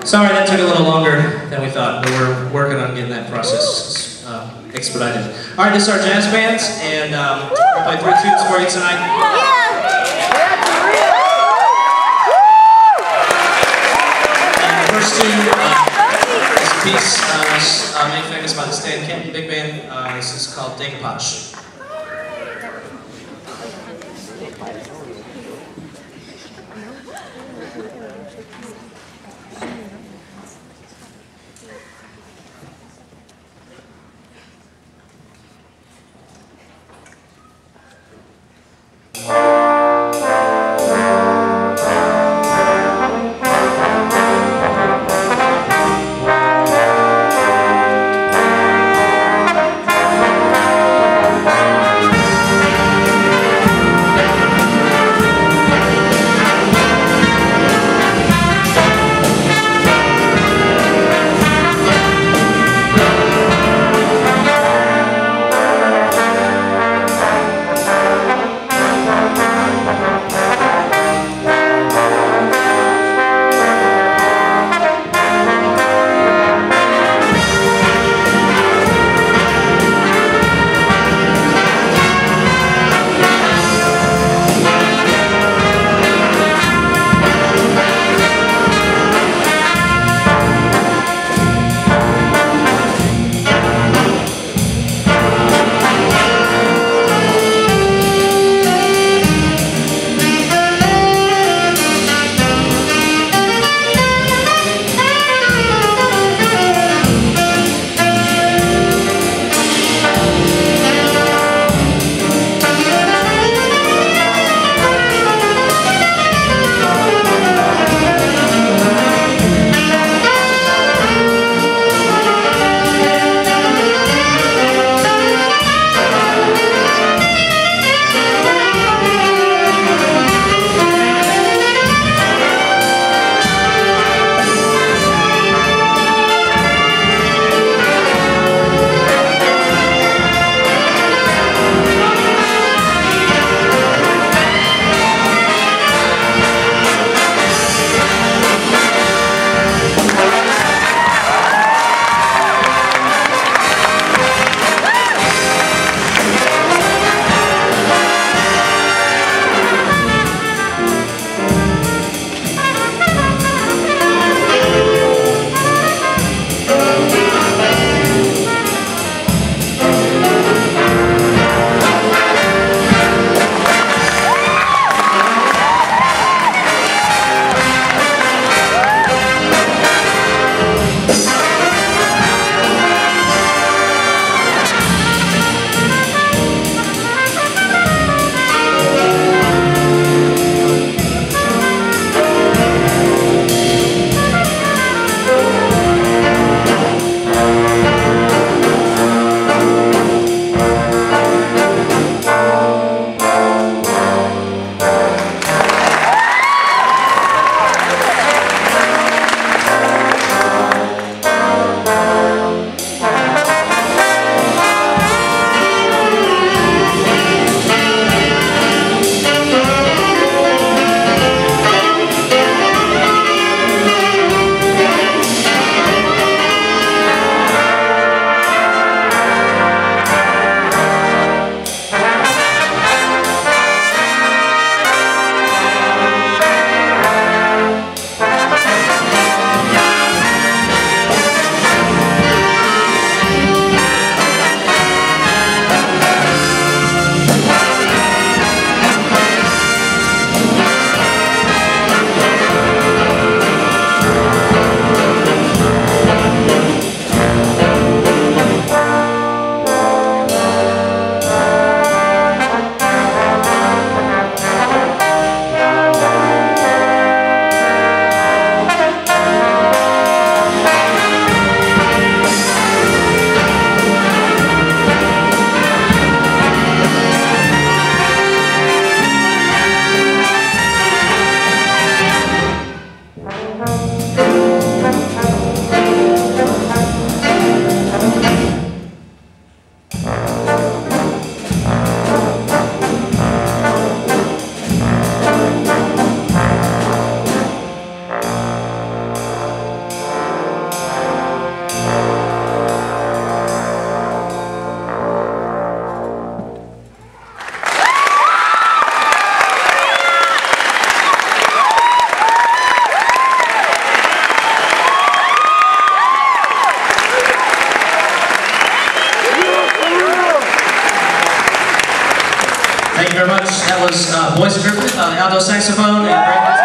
Sorry that took a little longer than we thought, but we're working on getting that process expedited. All right, this is our jazz band, and we'll play 3 tunes for you tonight. And the first tune is a piece made famous by the Stan Kenton Big Band. This is called Decoupage. very much. That was Boyce and Griffith on the alto saxophone and